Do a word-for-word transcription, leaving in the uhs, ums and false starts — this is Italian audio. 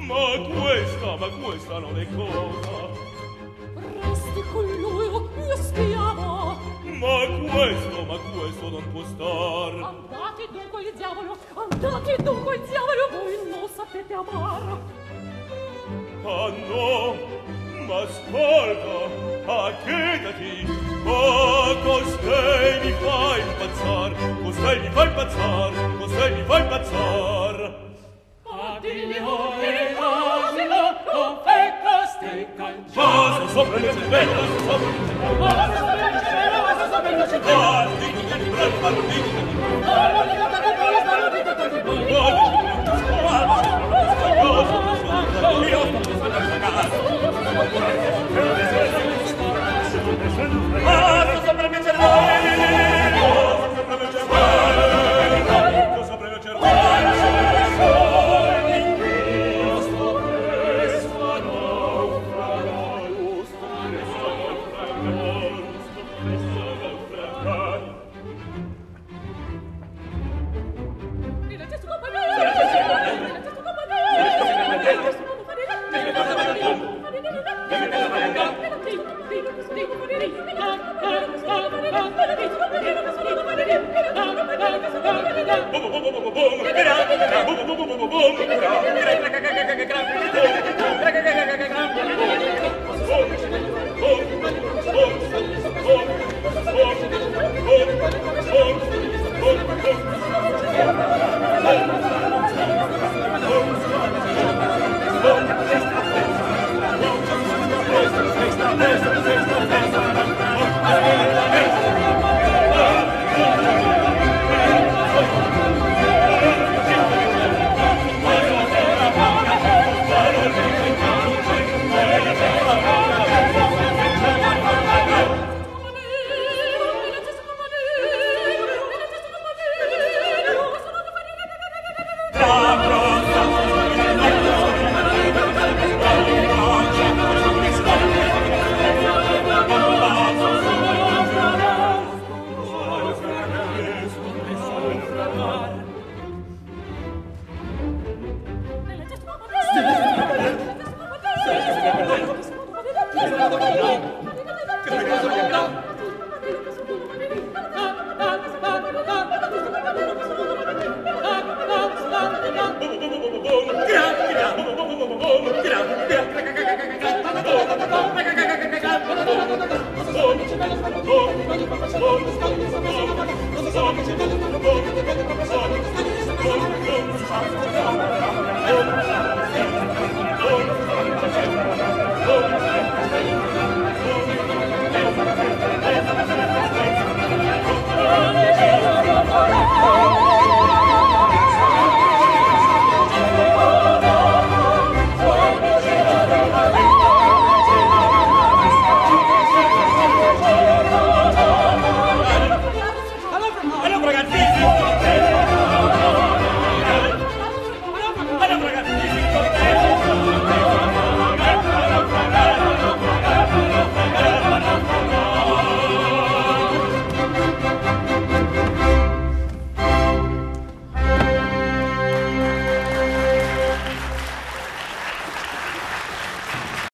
Ma questa, ma questa non è cosa. Resti con lui, oh mio schiavo. Ma questo, ma questo non può star. Andate dunque il diavolo, andate dunque il diavolo, voi non sapete amare. Ah no, ma ascolta, acchedati, ma costei mi fa impazzar, costei mi fa impazzar, costei mi fa impazzar. Addio e asilo, non fai costei canciare. Basta sopra il mio cervello, basta sopra il mio cervello, Basta sopra il cielo, basta sopra il mio cervello. ah, dignità di bravo, ma non dignità di bravo. Ah, non dignità di bravo, ma non dignità di bravo. Basta sopra il mio cervello, sopra il mio cervello, sopra il mio cervello. Thank you.